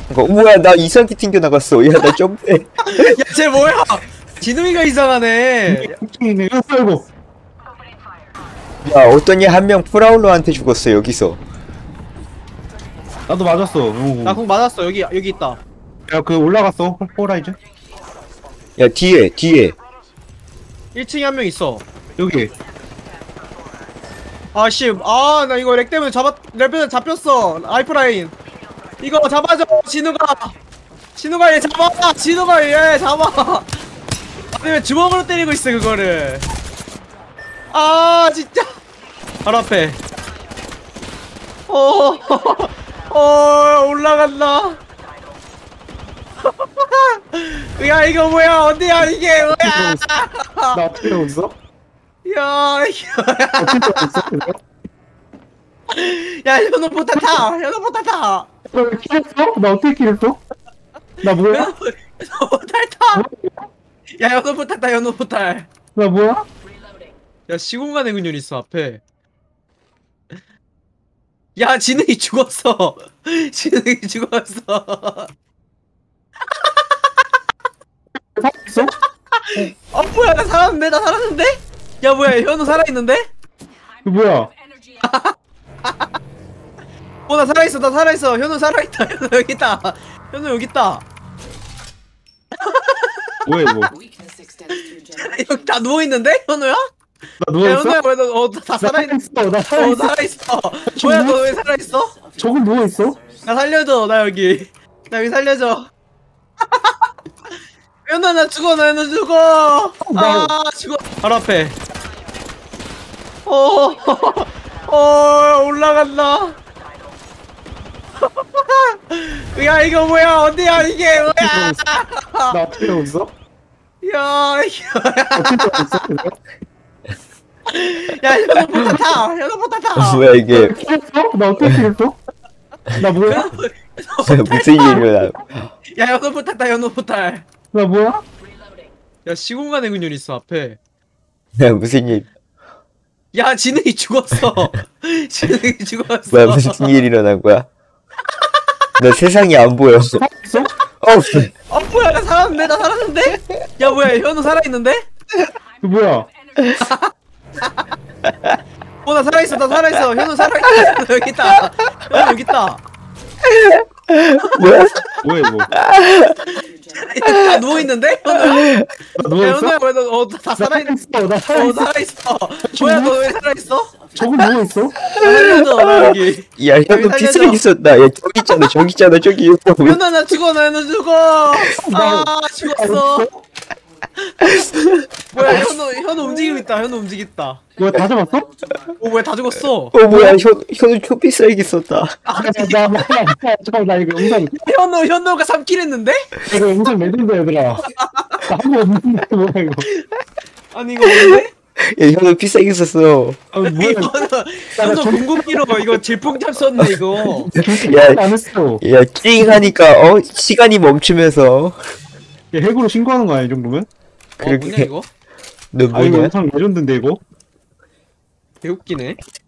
뭐야, 나 이상하게 튕겨나갔어. 야, 나 점프해. 야쟤 뭐야? 지능이가 이상하네. 이네 이거. 야, 어떠니 한 명 프라울러한테 죽었어, 여기서. 나도 맞았어. 나 공 맞았어. 여기 있다. 야, 그 올라갔어. 호라이즌. 야, 뒤에. 1층에 한 명 있어. 여기. 아씨, 나 이거 렉 때문에 잡혔어. 라이프라인. 이거 잡아줘, 진우가 얘 잡아, 진우가 얘 잡아. 아니 왜 주먹으로 때리고 있어 그거를? 아 진짜. 바로 앞에. 올라간다. 야 이거 뭐야? 어디야 이게 뭐야? 나 어떻게 웃어? 야, 어떻게 웃어? 야 현우 포탄 타, 현우 포탄 타. 너 킬했어? 나 어떻게 킬했어? 나 뭐야? 현우 포탄 타. 야 현우 포탄 타, 현우 포탄. 나 뭐야? 야 시공간의 근육 있어 앞에. 야 진흙이 죽었어. 진흙이 죽었어. 살았어? 뭐야 나 살았는데? 야 뭐야 현우 살아있는데? 그 뭐야? 나 살아있어. 현우 살아있다. 현우 여기 있다. 현우 여기 있다. 뭐야 이거? 여기 다 누워있는데? 현우야? 나 야 누워있어? 현우야 왜너다 살아있는? 나 살아있어. 살아있어. 뭐야 너 왜 살아있어? 저건 누워있어? 나 살려줘. 나 여기 살려줘. 현우야 나 죽어. 나 현우 죽어. 죽어. 바로 앞에. 올라간다. 야 이거 뭐야? 어디야 이게 뭐야? 나 어떻게 웃어? 야 어떻게 웃어? 야 현우 포탄 타. 현우 포탄 타. 뭐야, 이게. 킬했어? 나 어떻게 킬했어? 나 뭐야? 무슨 일이야. 야 현우 포탄 타. 현우 포탄. 나 뭐야? 야 시공간의 근육 있어 앞에. 야, 무슨 일. 야 진흙이 죽었어. 진흙이 죽었어. 뭐야, 무슨 일 일어난 거야? 나 세상이 안 보여. 살았어? 뭐야 나 살았는데? 야 뭐야 현우 살아있는데? 그 뭐야? 나 살아있어. 현우 살아있다. 현우 여기 있다. 현우 여기 있다. 뭐야? 뭐야 이거? 다 누워있는데? 현우야? 나 야 누워있어? 현우야 왜너다 살아있는? 나 살아있어. 살아있어. 뭐야 너 왜 살아있어? 저건 누워있어? 살려줘 나 여기. 야, 현우 살려줘. 피쓰레기 있었다. 야, 저기 있잖아, 저기. 현우 나 죽어. 죽었어. 뭐야 현우 움직이고 있다. 현우 움직였다. 뭐야 다 잡았어? 뭐야 다 죽었어. 뭐야, 현우 초피쓰레기 있었다. 잠깐만 나 이거 영상 현우가 3킬 했는데? 이거 영상 레전드 얘들아. 나 한 번 없는데 뭐야 이거? 아니 이거 뭔데? 야, 현우 피쓰레기 있었어. 뭐야 이거? 현우 궁극기로 이거 질풍잡 썼네 이거. 야, 안 했어. 야, 킹하니까, 시간이 멈추면서. 얘 핵으로 신고하는 거 아니야 이 정도면? 뭐냐 이거? 너 아 이거 뭐냐? 영상 레전드인데 이거? 개웃기네.